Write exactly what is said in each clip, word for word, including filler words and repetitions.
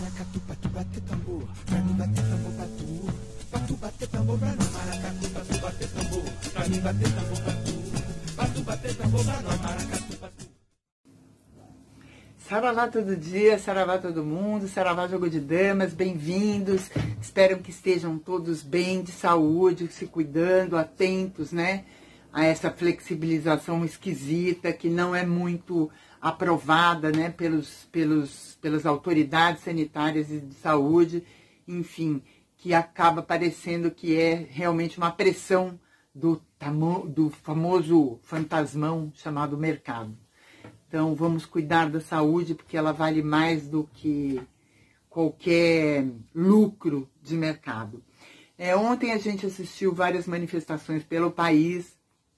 maracatu, patu, bater tambor, pra mim bater tambor, patu. Patu, bater tambor pra nós, maracatu, patu, bater tambor, pra mim bater tambor, patu. Patu, bater tambor pra nós, maracatu, patu. Saravá todo dia, saravá todo mundo, saravá jogo de damas, bem-vindos. Espero que estejam todos bem, de saúde, se cuidando, atentos, né, a essa flexibilização esquisita que não é muito aprovada, né, pelos, pelos, pelas autoridades sanitárias e de saúde, enfim, que acaba parecendo que é realmente uma pressão do, tamo, do famoso fantasmão chamado mercado. Então, vamos cuidar da saúde, porque ela vale mais do que qualquer lucro de mercado. É, ontem a gente assistiu várias manifestações pelo país.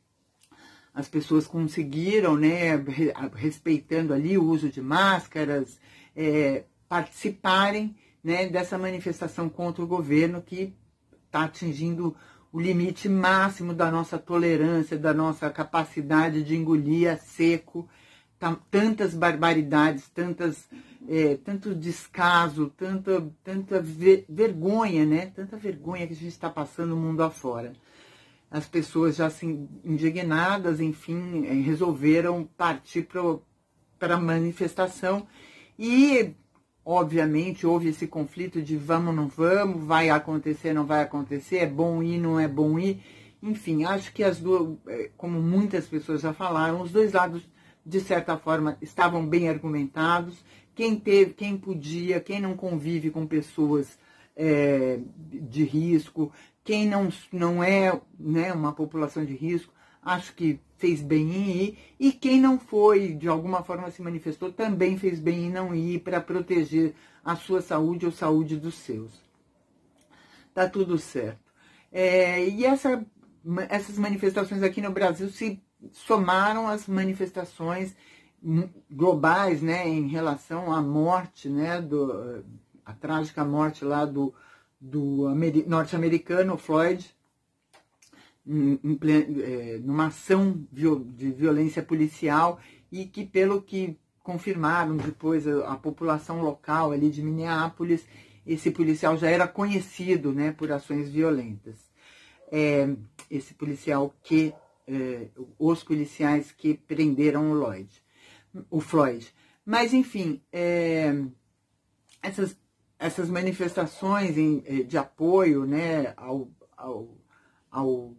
As pessoas conseguiram, né, respeitando ali o uso de máscaras, é, participarem, né, dessa manifestação contra o governo que está atingindo o limite máximo da nossa tolerância, da nossa capacidade de engolir a seco. Tantas barbaridades, tantas, é, tanto descaso, tanta, tanta ver, vergonha, né? Tanta vergonha que a gente está passando o mundo afora. As pessoas já assim, indignadas, enfim, resolveram partir para a manifestação e, obviamente, houve esse conflito de vamos ou não vamos, vai acontecer, não vai acontecer, é bom ir, não é bom ir. Enfim, acho que as duas, como muitas pessoas já falaram, os dois lados de certa forma, estavam bem argumentados. Quem teve, quem podia, quem não convive com pessoas é, de risco, quem não, não é, né, uma população de risco, acho que fez bem em ir. E quem não foi, de alguma forma se manifestou, também fez bem em não ir para proteger a sua saúde ou a saúde dos seus. Tá tudo certo. É, e essa, essas manifestações aqui no Brasil se somaram as manifestações globais, né, em relação à morte, né, do, a trágica morte lá do, do norte-americano Floyd, em, em, é, numa ação de violência policial, e que, pelo que confirmaram depois a, a população local ali de Minneapolis, esse policial já era conhecido, né, por ações violentas. É, esse policial que Eh, os policiais que prenderam o Lloyd, o Floyd. Mas, enfim, é, essas, essas manifestações em, de apoio, né, ao, ao, ao,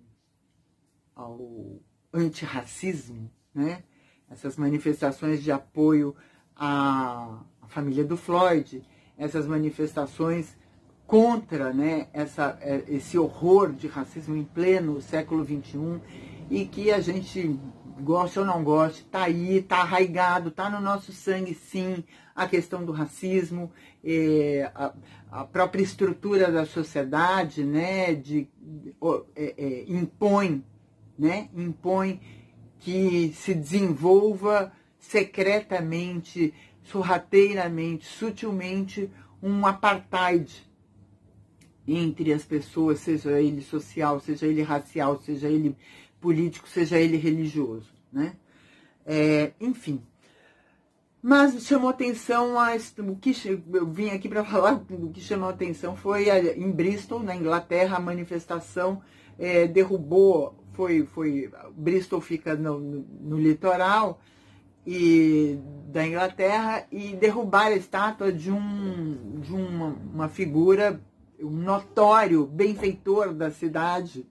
ao antirracismo, né, essas manifestações de apoio à, à família do Floyd, essas manifestações contra, né, essa, esse horror de racismo em pleno século vinte e um, e que a gente, goste ou não goste, está aí, está arraigado, está no nosso sangue, sim, a questão do racismo, é, a, a própria estrutura da sociedade, né, de, é, é, impõe, né, impõe que se desenvolva secretamente, sorrateiramente, sutilmente, um apartheid entre as pessoas, seja ele social, seja ele racial, seja ele político, seja ele religioso, né? É, enfim. Mas chamou atenção, a, o que eu vim aqui para falar, o que chamou atenção foi a, em Bristol, na Inglaterra, a manifestação é, derrubou, foi, foi, Bristol fica no, no, no litoral e, da Inglaterra, e derrubaram a estátua de, um, de uma, uma figura, um notório benfeitor da cidade,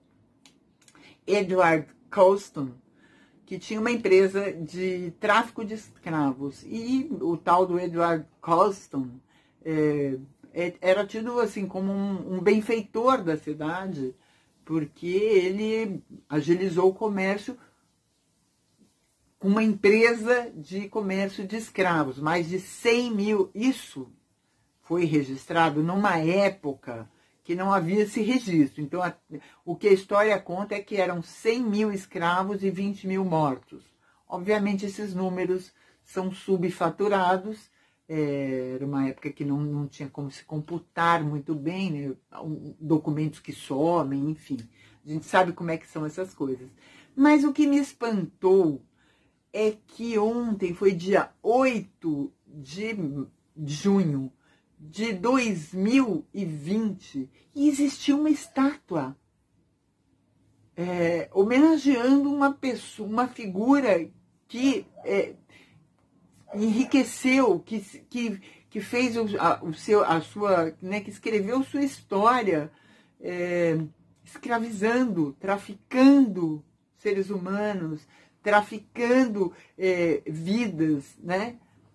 Edward Colston, que tinha uma empresa de tráfico de escravos. E o tal do Edward Colston é, era tido assim como um, um benfeitor da cidade, porque ele agilizou o comércio com uma empresa de comércio de escravos. Mais de cem mil, isso foi registrado numa época que não havia esse registro. Então, a, o que a história conta é que eram cem mil escravos e vinte mil mortos. Obviamente, esses números são subfaturados. É, era uma época que não, não tinha como se computar muito bem, né? Documentos que somem, enfim. A gente sabe como é que são essas coisas. Mas o que me espantou é que ontem foi dia oito de junho de dois mil e vinte e existiu uma estátua é, homenageando uma pessoa, uma figura que é, enriqueceu, que, que, que fez o, a, o seu, a sua, né, que escreveu sua história é, escravizando, traficando seres humanos, traficando é, vidas, né?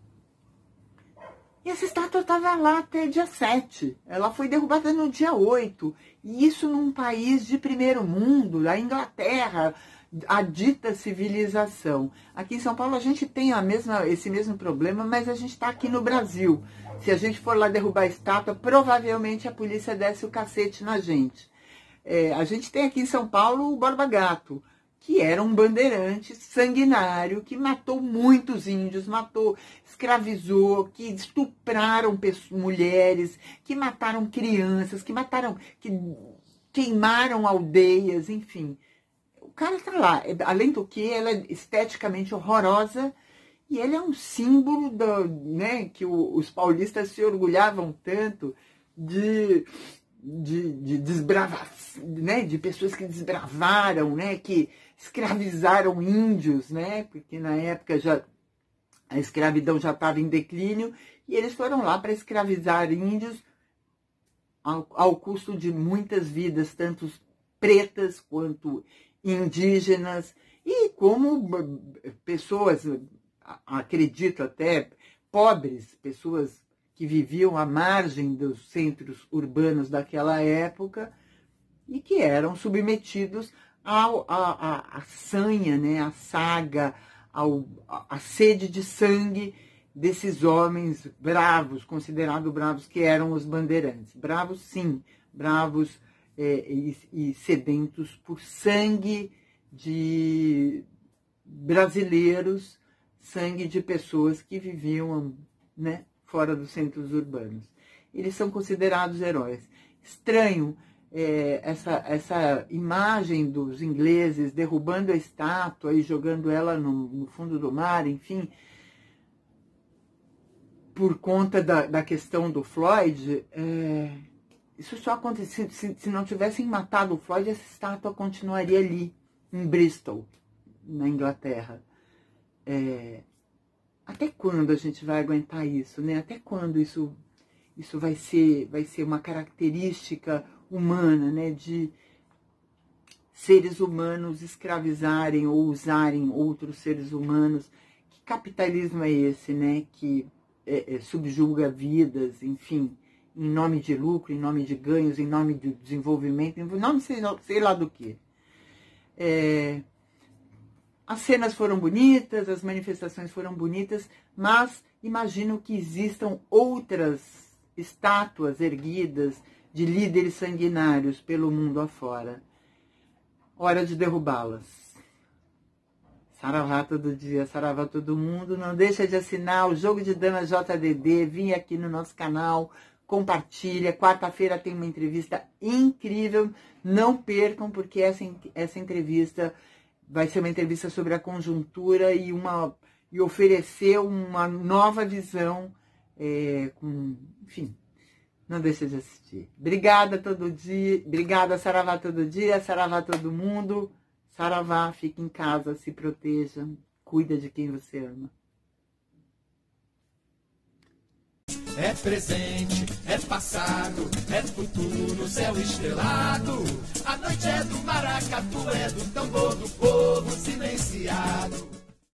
E essa estátua estava lá até dia sete. Ela foi derrubada no dia oito. E isso num país de primeiro mundo, a Inglaterra, a dita civilização. Aqui em São Paulo a gente tem a mesma, esse mesmo problema, mas a gente está aqui no Brasil. Se a gente for lá derrubar a estátua, provavelmente a polícia desce o cacete na gente. É, a gente tem aqui em São Paulo o Borba Gato, que era um bandeirante sanguinário, que matou muitos índios, matou, escravizou, que estupraram pessoas, mulheres, que mataram crianças, que mataram, que queimaram aldeias, enfim. O cara tá lá. Além do que, ela é esteticamente horrorosa e ele é um símbolo do, né, que o, os paulistas se orgulhavam tanto de... de, de desbravar, né, de pessoas que desbravaram, né, que escravizaram índios, né, porque na época já a escravidão já estava em declínio, e eles foram lá para escravizar índios ao, ao custo de muitas vidas, tanto pretas quanto indígenas, e como pessoas, acredito até, pobres, pessoas que viviam à margem dos centros urbanos daquela época e que eram submetidos ao, a, a, a sanha, né, a saga, ao, a, a sede de sangue desses homens bravos, considerados bravos, que eram os bandeirantes. Bravos, sim, bravos é, e, e sedentos por sangue de brasileiros, sangue de pessoas que viviam, né, fora dos centros urbanos. Eles são considerados heróis. Estranho é, essa, essa imagem dos ingleses derrubando a estátua e jogando ela no, no fundo do mar, enfim, por conta da, da questão do Floyd. É, isso só aconteceria se, se não tivessem matado o Floyd, essa estátua continuaria ali, em Bristol, na Inglaterra. É, Até quando a gente vai aguentar isso, né? Até quando isso, isso vai ser, vai ser uma característica humana, né? De seres humanos escravizarem ou usarem outros seres humanos. Que capitalismo é esse, né? Que é, é, subjuga vidas, enfim, em nome de lucro, em nome de ganhos, em nome de desenvolvimento, em nome sei, sei lá do que. É... As cenas foram bonitas, as manifestações foram bonitas, mas imagino que existam outras estátuas erguidas de líderes sanguinários pelo mundo afora. Hora de derrubá-las. Saravá todo dia, saravá todo mundo. Não deixa de assinar o Jogo de Damas J D D. Vim aqui no nosso canal, compartilha. Quarta-feira tem uma entrevista incrível. Não percam, porque essa, essa entrevista... vai ser uma entrevista sobre a conjuntura e, uma, e oferecer uma nova visão. É, com, enfim, não deixa de assistir. Obrigada todo dia. Obrigada, saravá todo dia, saravá todo mundo. Saravá, fique em casa, se proteja, cuida de quem você ama. É presente, é passado, é futuro no céu estrelado. A noite é do maracatu, é do tambor do